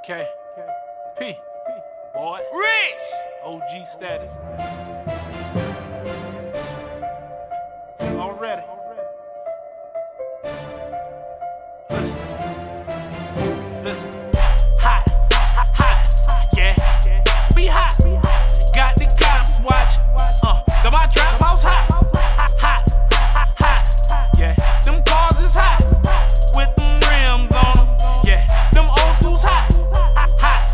K. P. Boy. Rich. OG status. Already. Listen. Hot. Hot. Yeah. We hot. Got the cops watching. Got my trap house hot. Hot. Hot. Yeah. Them cars is hot. With them rims on them. Yeah. Them old schools hot. Hot.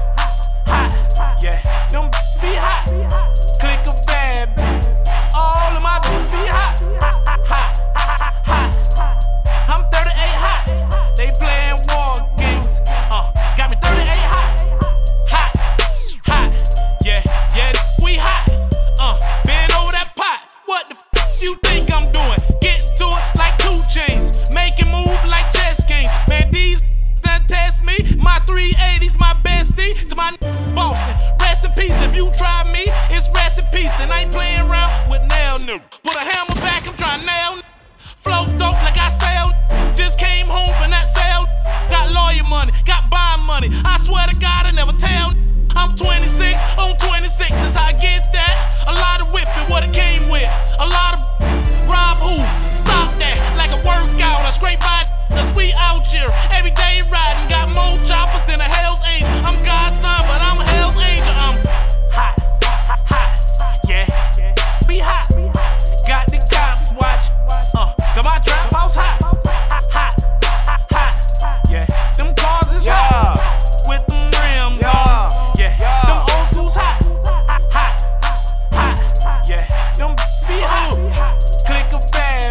Hot. Yeah. Them be hot. Click a bad. All of my bitches be hot. Hot. Hot. I'm 38 hot. They playing war games. Got me 38 hot. Hot. Hot. Yeah. Yeah. We hot. Bend over that pot. What the f you think I'm doing? Getting to it like 2 Chainz. Making move like chess games. Man, these done test me. My 380's my bestie. To my Boston. Rest in peace. If you try me, it's rest in peace. And I ain't playing around with nail new. Put a hammer back, I'm trying nail. Flow dope like I sell. Just came home from that sale. Got lawyer money, got bond money. I swear to God, I never tell. I'm 26 on 26. That's how I get that. A lot of whipping, what it came with. A lot of rob who? Stop that. Like a workout, I scrape by. Cause we out here every day riding. Got more choppers than a Hell's Angel. I'm God's son, but I'm a Hell's Angel. I'm hot, hot, hot. Yeah, we hot. Got the cops watching. Got my trap house hot. Hot, hot, hot. Yeah, them cars is hot. With them rims on. Yeah, them old schools hot. Hot, hot. Yeah, them be hot. Click a bad.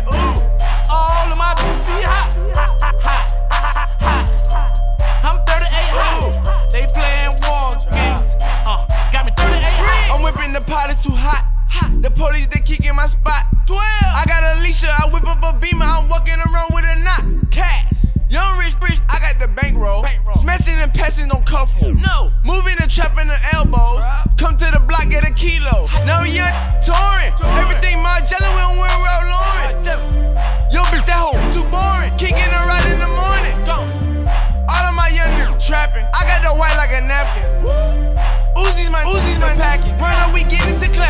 All of my bitches be hot. Hot, hot. I'm 38 hot. They playing war games. Got me 38 hot. I'm whipping the pot, it's too hot. The police, they kicking my spot. 12. I got Alicia, I whip up a Beamer. I'm walking around with a knot. Cash. Young rich, I got the bankroll. Smashing and passing, don't cuff. No. Moving the trap in the elbows. Come to the block, get a kilo. Now we young touring. Everything Margiela, we don't wear Ralph Lauren. Yo, bitch, that hoe too boring. Kicking her right in the morning. Go. All of my young niggas trapping. I got the white like a napkin. Uzi's my packing. Run up, we get into clap.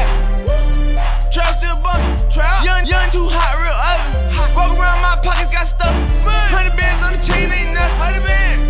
Trap still bumping. Trap. Young too hot, real ugly. Walk around my pockets, got stuff. 100 bands on the chain, ain't nothing. 100 bands.